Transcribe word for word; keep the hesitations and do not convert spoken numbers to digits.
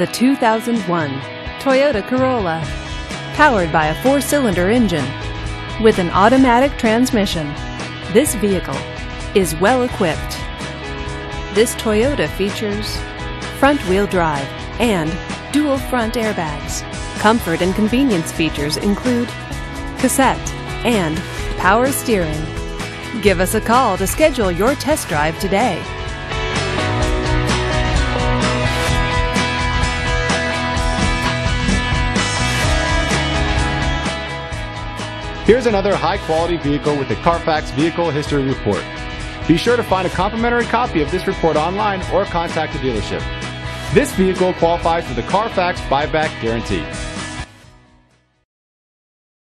the two thousand one Toyota Corolla. Powered by a four-cylinder engine with an automatic transmission, this vehicle is well equipped. This Toyota features front-wheel drive and dual front airbags. Comfort and convenience features include cassette and power steering. Give us a call to schedule your test drive today. Here's another high-quality vehicle with a Carfax Vehicle History Report. Be sure to find a complimentary copy of this report online or contact the dealership. This vehicle qualifies for the Carfax Buyback Guarantee.